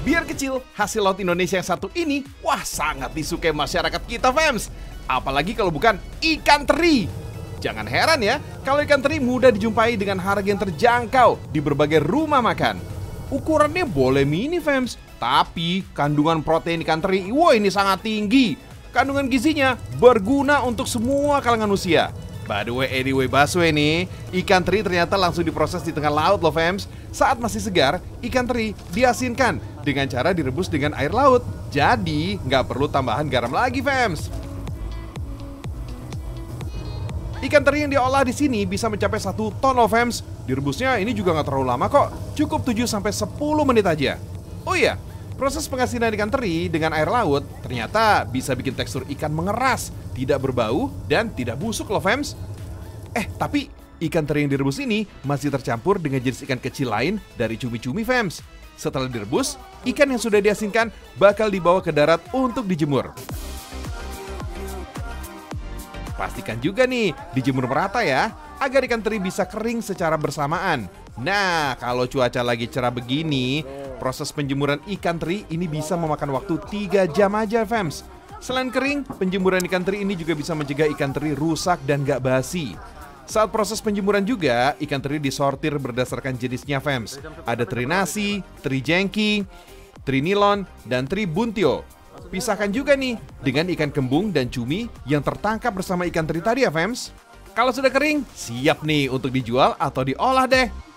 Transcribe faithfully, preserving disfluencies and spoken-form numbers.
Biar kecil, hasil laut Indonesia yang satu ini, wah sangat disukai masyarakat kita, fams. Apalagi kalau bukan ikan teri. Jangan heran ya, kalau ikan teri mudah dijumpai dengan harga yang terjangkau di berbagai rumah makan. Ukurannya boleh mini, fams, tapi kandungan protein ikan teri, wah ini sangat tinggi. Kandungan gizinya berguna untuk semua kalangan usia. By the way, anyway, Baswe nih, ikan teri ternyata langsung diproses di tengah laut loh, fams. Saat masih segar, ikan teri diasinkan dengan cara direbus dengan air laut. Jadi, nggak perlu tambahan garam lagi, fams. Ikan teri yang diolah di sini bisa mencapai satu ton loh, fams. Direbusnya ini juga nggak terlalu lama kok, cukup tujuh sampai sepuluh menit aja. Oh iya, proses pengasinan ikan teri dengan air laut ternyata bisa bikin tekstur ikan mengeras, tidak berbau, dan tidak busuk loh, fams. Eh, tapi ikan teri yang direbus ini masih tercampur dengan jenis ikan kecil lain dari cumi-cumi, fams. Setelah direbus, ikan yang sudah diasinkan bakal dibawa ke darat untuk dijemur. Pastikan juga nih, dijemur merata ya, agar ikan teri bisa kering secara bersamaan. Nah, kalau cuaca lagi cerah begini, proses penjemuran ikan teri ini bisa memakan waktu tiga jam aja, fams. Selain kering, penjemuran ikan teri ini juga bisa mencegah ikan teri rusak dan gak basi. Saat proses penjemuran juga, ikan teri disortir berdasarkan jenisnya, fams. Ada teri nasi, teri jengking, teri nilon, dan teri buntio. Pisahkan juga nih dengan ikan kembung dan cumi yang tertangkap bersama ikan teri tadi ya, fams. Kalau sudah kering, siap nih untuk dijual atau diolah deh.